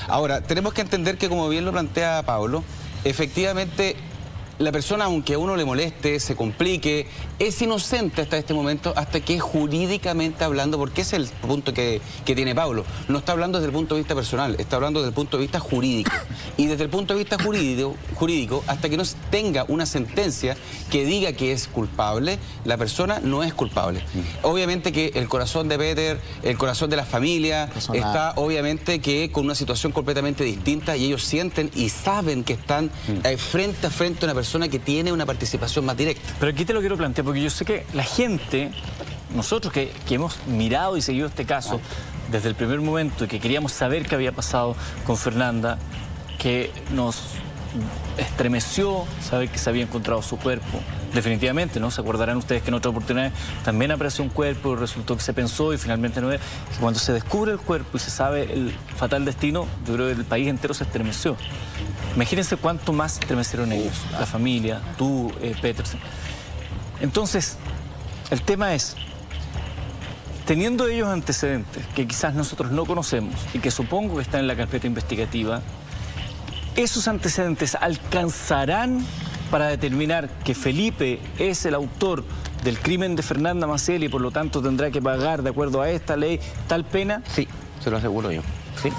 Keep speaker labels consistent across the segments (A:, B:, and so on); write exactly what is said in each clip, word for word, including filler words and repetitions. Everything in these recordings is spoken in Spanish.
A: Ahora, tenemos que entender que, como bien lo plantea Pablo, efectivamente la persona, aunque a uno le moleste, se complique, es inocente hasta este momento, hasta que jurídicamente hablando, porque ese es el punto que, que tiene Pablo. No está hablando desde el punto de vista personal, está hablando desde el punto de vista jurídico. Y desde el punto de vista jurídico, jurídico hasta que no tenga una sentencia que diga que es culpable, la persona no es culpable. Obviamente que el corazón de Peter, el corazón de la familia, está obviamente que con una situación completamente distinta, y ellos sienten y saben que están eh, frente a frente a una persona que tiene una participación más directa.
B: Pero aquí te lo quiero plantear, porque yo sé que la gente, nosotros que, que hemos mirado y seguido este caso desde el primer momento y que queríamos saber qué había pasado con Fernanda, que nos estremeció saber que se había encontrado su cuerpo, definitivamente, ¿no? Se acordarán ustedes que en otra oportunidad también apareció un cuerpo, resultó que se pensó y finalmente no era. Que cuando se descubre el cuerpo y se sabe el fatal destino, yo creo que el país entero se estremeció. Imagínense cuánto más estremecieron ellos, la familia, tú, eh, Petersen. Entonces, el tema es, teniendo ellos antecedentes que quizás nosotros no conocemos y que supongo que están en la carpeta investigativa, ¿esos antecedentes alcanzarán para determinar que Felipe es el autor del crimen de Fernanda Maciel y por lo tanto tendrá que pagar, de acuerdo a esta ley, tal pena?
C: Sí, se lo aseguro yo. Sí.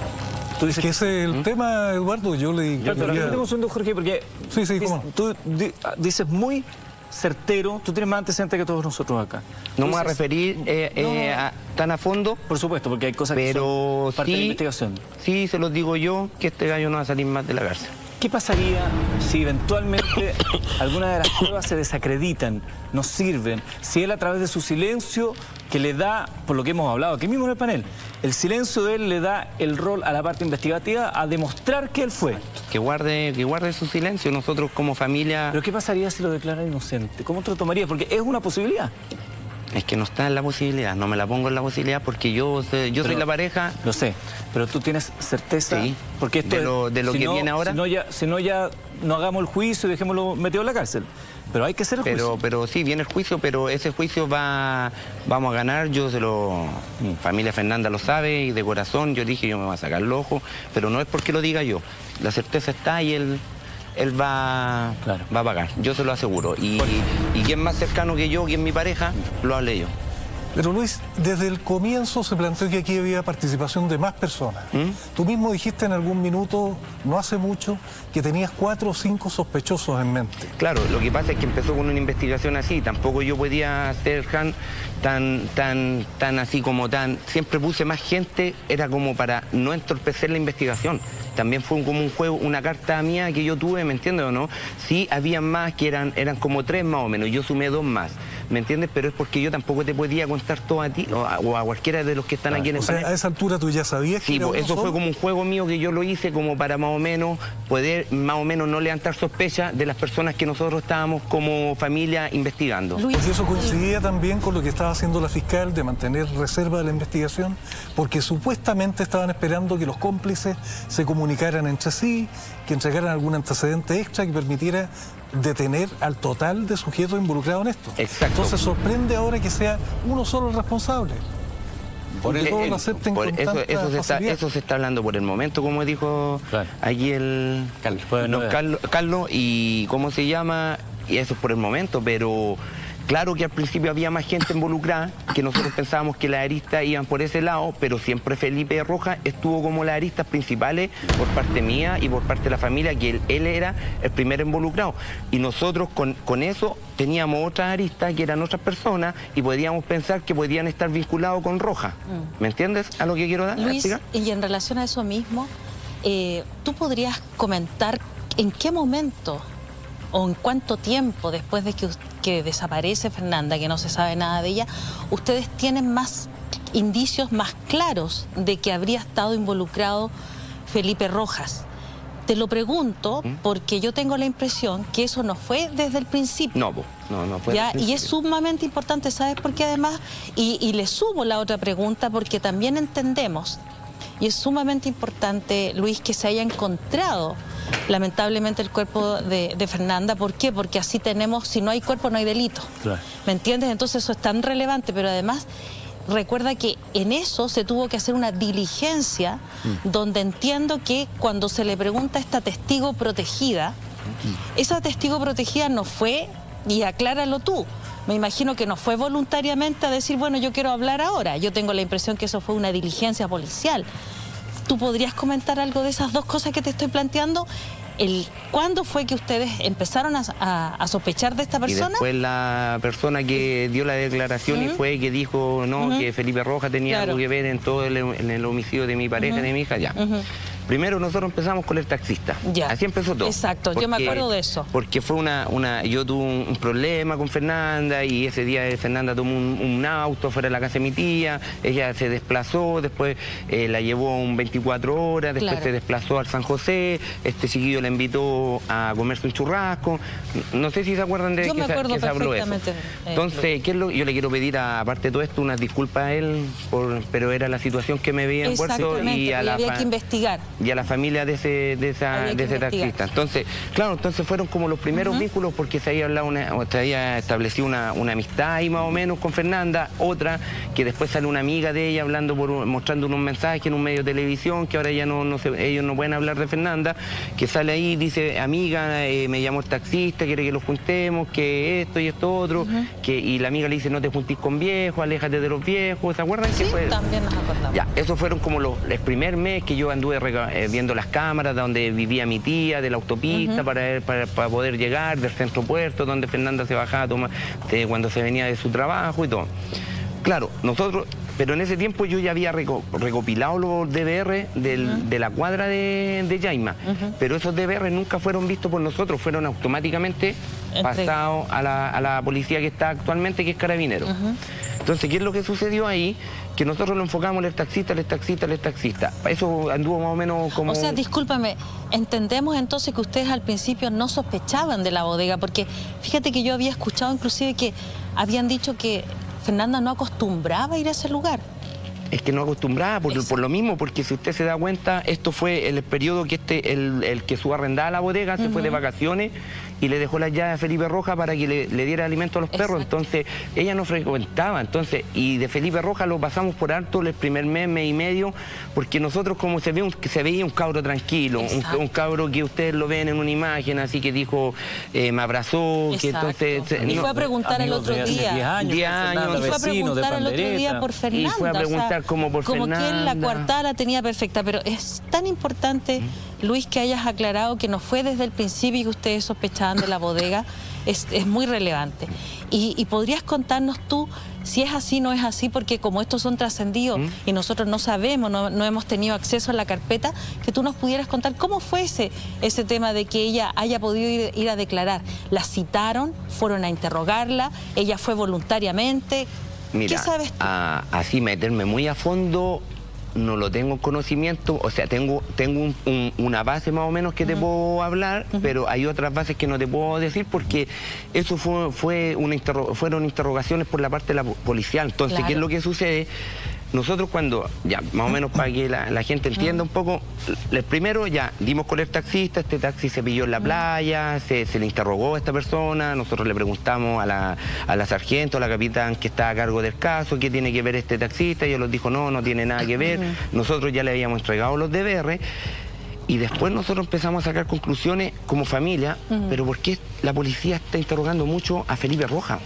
B: ¿Tú dices
D: que ese es el ¿Mm? tema, Eduardo? Yo le...
B: Pero, pero
D: quería...
B: un segundo, Jorge, porque
D: sí, sí, ¿cómo?
B: Tú dices muy certero, tú tienes más antecedentes que todos nosotros acá.
C: No me voy a referir eh,
B: no,
C: eh, a, tan a fondo.
B: Por supuesto, porque hay cosas
C: pero
B: que son parte
C: sí,
B: de la investigación.
C: Sí, se los digo yo, que este gallo no va a salir más de la cárcel.
B: ¿Qué pasaría si eventualmente alguna de las pruebas se desacreditan, no sirven? Si él, a través de su silencio, que le da, por lo que hemos hablado aquí mismo en el panel, el silencio de él le da el rol a la parte investigativa a demostrar que él fue.
C: Que guarde, que guarde su silencio, nosotros como familia...
B: ¿Pero qué pasaría si lo declara inocente? ¿Cómo te lo tomarías? Porque es una posibilidad.
C: Es que no está en la posibilidad, no me la pongo en la posibilidad porque yo, yo soy la pareja...
B: Lo sé, pero tú tienes certeza...
C: Sí,
B: porque esto
C: de lo, de lo
B: si
C: que
B: no,
C: viene ahora...
B: Si no, ya, si no ya no hagamos el juicio y dejémoslo metido en la cárcel. Pero hay que hacer el
C: pero,
B: juicio.
C: Pero sí, viene el juicio, pero ese juicio va, vamos a ganar, yo se lo... Mi familia Fernanda lo sabe y de corazón yo dije yo me voy a sacar el ojo, pero no es porque lo diga yo, la certeza está y él... él va, claro. va a pagar, yo se lo aseguro. Y, y, y quien más cercano que yo, quien mi pareja, lo hablé yo.
D: Pero Luis, desde el comienzo se planteó que aquí había participación de más personas. ¿Mm? Tú mismo dijiste en algún minuto, no hace mucho, que tenías cuatro o cinco sospechosos en mente.
C: Claro, lo que pasa es que empezó con una investigación así, tampoco yo podía ser tan, tan, tan así como tan... Siempre puse más gente, era como para no entorpecer la investigación. También fue como un juego, una carta mía que yo tuve, ¿me entiendes o no? Sí, había más, que eran, eran como tres más o menos, yo sumé dos más, ¿me entiendes? Pero es porque yo tampoco te podía contar todo a ti o a, o a cualquiera de los que están claro. aquí en el
D: O sea, a esa altura tú ya sabías que
C: sí,
D: era
C: pues, eso
D: solo?
C: fue como un juego mío que yo lo hice como para más o menos poder, más o menos no levantar sospecha de las personas que nosotros estábamos como familia investigando.
D: Luis, porque eso coincidía también con lo que estaba haciendo la fiscal de mantener reserva de la investigación, porque supuestamente estaban esperando que los cómplices se comunicaran entre sí, que entregaran algún antecedente extra que permitiera detener al total de sujetos involucrados en esto.
C: Exacto.
D: Entonces sorprende ahora que sea uno solo el responsable.
C: Por el, el, por eso, eso, se está, eso se está hablando por el momento, como dijo claro. allí el
B: Carlos,
C: no, Carlos, Carlos, y cómo se llama, y eso es por el momento, pero claro que al principio había más gente involucrada, que nosotros pensábamos que las aristas iban por ese lado, pero siempre Felipe Rojas estuvo como las aristas principales por parte mía y por parte de la familia, que él, él era el primer involucrado. Y nosotros con, con eso teníamos otras aristas que eran otras personas y podíamos pensar que podían estar vinculados con Rojas. Mm. ¿Me entiendes a lo que quiero dar?
E: Luis, explicar? Y en relación a eso mismo, eh, ¿tú podrías comentar en qué momento o en cuánto tiempo después de que, que desaparece Fernanda, que no se sabe nada de ella, ustedes tienen más indicios más claros de que habría estado involucrado Felipe Rojas? Te lo pregunto porque yo tengo la impresión que eso no fue desde el principio.
C: No, no, no fue
E: ¿Ya? Y es sumamente importante, ¿sabes por qué además? Y, y le sumo la otra pregunta porque también entendemos, y es sumamente importante, Luis, que se haya encontrado lamentablemente el cuerpo de, de Fernanda. ¿Por qué? Porque así tenemos, si no hay cuerpo no hay delito. Claro. ¿Me entiendes? Entonces eso es tan relevante, pero además recuerda que en eso se tuvo que hacer una diligencia mm. donde entiendo que cuando se le pregunta a esta testigo protegida, mm. esa testigo protegida no fue, y acláralo tú, me imagino que no fue voluntariamente a decir, bueno, yo quiero hablar ahora. Yo tengo la impresión que eso fue una diligencia policial. ¿Tú podrías comentar algo de esas dos cosas que te estoy planteando? El, ¿Cuándo fue que ustedes empezaron a, a, a sospechar de esta persona?
C: Y después la persona que dio la declaración uh-huh. y fue que dijo no, uh-huh. que Felipe Rojas tenía claro. algo que ver en todo el, en el homicidio de mi pareja uh-huh. y de mi hija, ya. Uh-huh. Primero nosotros empezamos con el taxista. Ya. Así empezó todo.
E: Exacto, porque, yo me acuerdo de eso.
C: Porque fue una, una yo tuve un, un problema con Fernanda y ese día Fernanda tomó un, un auto fuera de la casa de mi tía, ella se desplazó, después eh, la llevó un veinticuatro horas, después claro. se desplazó al San José, este chiquillo le invitó a comerse un churrasco, no sé si se acuerdan de
E: yo
C: que,
E: me acuerdo
C: se, que se habló eso.
E: Eh,
C: Entonces, ¿qué es lo? Yo le quiero pedir, a, aparte de todo esto, unas disculpas a él, por, pero era la situación que me veía en Puerto y a la
E: había que investigar.
C: Y a la familia de ese, de esa, de ese taxista. Entonces, claro, entonces fueron como los primeros uh-huh. vínculos porque se había hablado una, o se había establecido una, una amistad ahí más o menos con Fernanda, otra que después sale una amiga de ella hablando por, mostrando unos mensajes en un medio de televisión, que ahora ya no, no se, ellos no pueden hablar de Fernanda, que sale ahí, dice, amiga, eh, me llamó el taxista, quiere que los juntemos, que esto y esto otro, uh-huh. que, y la amiga le dice, no te juntís con viejos, aléjate de los viejos, ¿se acuerdan?
E: Sí,
C: que fue?
E: También nos acordamos.
C: Ya, esos fueron como los, el primer mes que yo anduve eh, viendo las cámaras donde vivía mi tía, de la autopista, uh-huh. para, para, para poder llegar, del centro puerto, donde Fernanda se bajaba a tomar, de, cuando se venía de su trabajo y todo. Claro, nosotros, pero en ese tiempo yo ya había reco, recopilado los D V R del, uh-huh. de la cuadra de, de Yaima, uh-huh. pero esos D V R nunca fueron vistos por nosotros, fueron automáticamente Entre... pasados a la, a la policía que está actualmente, que es Carabinero. Uh-huh. Entonces, ¿qué es lo que sucedió ahí? Que nosotros lo enfocamos el taxista, el taxista, el taxista. Eso anduvo más o menos como...
E: O sea, discúlpame, entendemos entonces que ustedes al principio no sospechaban de la bodega, porque fíjate que yo había escuchado inclusive que habían dicho que Fernanda no acostumbraba a ir a ese lugar.
C: Es que no acostumbraba por, por lo mismo, porque si usted se da cuenta, esto fue el periodo que este el, el que subarrendaba la bodega se uh-huh. fue de vacaciones y le dejó las llaves a Felipe Rojas para que le, le diera alimento a los perros. Exacto. Entonces ella no frecuentaba, entonces y de Felipe Rojas lo pasamos por alto el primer mes, mes y medio, porque nosotros como se ve un, se veía un cabro tranquilo, un, un cabro que ustedes lo ven en una imagen, así que dijo, eh, me abrazó,
E: Exacto.
C: que entonces...
E: Y no, fue a preguntar el otro día.
B: diez años,
C: diez años
E: y fue a preguntar el otro día por Fernanda.
C: Y fue a preguntar, o sea, como por
E: como
C: Fernanda.
E: que él la coartada la tenía perfecta, pero es tan importante, Luis, que hayas aclarado que no fue desde el principio que ustedes sospechaban de la bodega, es, es muy relevante. Y, y podrías contarnos tú si es así, no es así, porque como estos son trascendidos ¿Mm? y nosotros no sabemos, no, no hemos tenido acceso a la carpeta, que tú nos pudieras contar cómo fue ese, ese tema de que ella haya podido ir, ir a declarar. ¿La citaron? ¿Fueron a interrogarla? ¿Ella fue voluntariamente?
C: Mira,
E: ¿qué sabes tú?
C: A, así meterme muy a fondo no lo tengo en conocimiento, o sea, tengo, tengo un, un, una base más o menos que te uh-huh. puedo hablar, uh-huh. pero hay otras bases que no te puedo decir porque eso fue, fue una interro, fueron interrogaciones por la parte de la policial. Entonces, claro. ¿qué es lo que sucede? Nosotros cuando, ya más o menos para que la, la gente entienda un poco, el primero ya dimos con el taxista, este taxi se pilló en la playa, se, se le interrogó a esta persona, nosotros le preguntamos a la, a la sargento, a la capitán que está a cargo del caso, qué tiene que ver este taxista, y ellos nos dijo no, no tiene nada que ver, nosotros ya le habíamos entregado los D V R, y después nosotros empezamos a sacar conclusiones como familia, uh-huh. pero ¿por qué la policía está interrogando mucho a Felipe Rojas?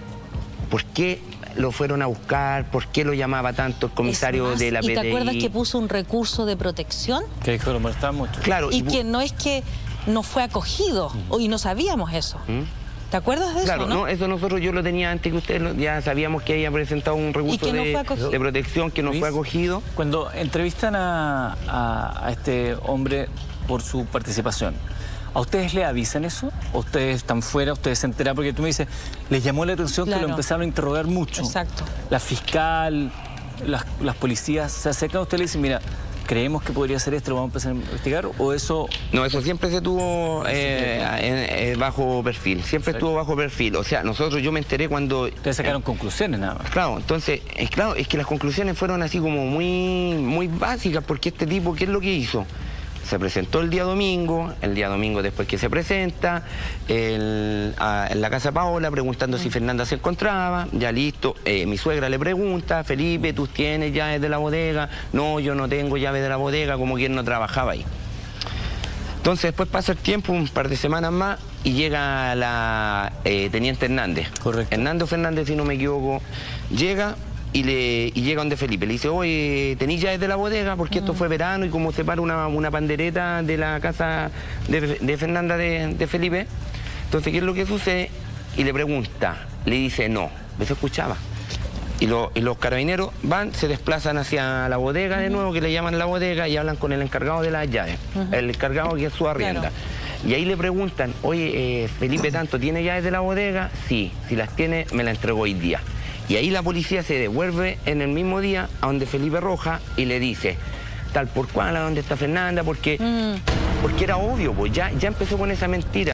C: ¿Por qué lo fueron a buscar? ¿Por qué lo llamaba tanto el comisario más, de la P D I?
E: ¿Y te acuerdas que puso un recurso de protección?
B: Que dijo que lo molestaba mucho.
C: Claro.
E: Y,
C: y
E: que no es que no fue acogido, uh-huh. y no sabíamos eso. Uh-huh. ¿Te acuerdas de
C: claro,
E: eso, no?
C: no, eso nosotros yo lo tenía antes que ustedes, ya sabíamos que había presentado un recurso de, de protección que no
B: Luis,
C: fue acogido.
B: Cuando entrevistan a, a, a este hombre por su participación, ¿a ustedes le avisan eso? ¿O ustedes están fuera, ustedes se enteran? Porque tú me dices, les llamó la atención claro. que lo empezaron a interrogar mucho.
E: Exacto. La
B: fiscal, las, las policías se acercan a usted y le dicen, mira, creemos que podría ser esto, lo vamos a empezar a investigar, o eso...
C: No, eso siempre se tuvo eh, en, en, bajo perfil, siempre estuvo bajo perfil. O sea, nosotros, yo me enteré cuando...
B: Ustedes sacaron eh, conclusiones nada más.
C: Claro, entonces, es claro, es que las conclusiones fueron así como muy, muy básicas, porque este tipo, ¿qué es lo que hizo? Se presentó el día domingo, el día domingo después que se presenta, el, a, en la casa Paola preguntando si Fernanda se encontraba, ya listo, eh, mi suegra le pregunta, Felipe, ¿tú tienes llaves de la bodega? No, yo no tengo llaves de la bodega, como quien no trabajaba ahí. Entonces después pasa el tiempo, un par de semanas más, y llega la eh, Teniente Hernández.
B: Correcto.
C: Hernando Fernández, si no me equivoco, llega... Y, le, y llega donde Felipe, le dice, oye, ¿tenís llaves de la bodega? Porque esto fue verano y como se para una, una pandereta de la casa de, de Fernanda de, de Felipe. Entonces, ¿qué es lo que sucede? Y le pregunta, le dice, no, se escuchaba. Y, lo, y los carabineros van, se desplazan hacia la bodega de nuevo, que le llaman la bodega, y hablan con el encargado de las llaves, uh-huh. el encargado que es su arrienda. Claro. Y ahí le preguntan, oye, eh, Felipe Tanto, ¿tiene llaves de la bodega? Sí, si las tiene, me las entregó hoy día. Y ahí la policía se devuelve en el mismo día a donde Felipe Rojas y le dice, tal por cual, ¿a dónde está Fernanda? Porque, mm. porque era obvio, pues ya, ya empezó con esa mentira.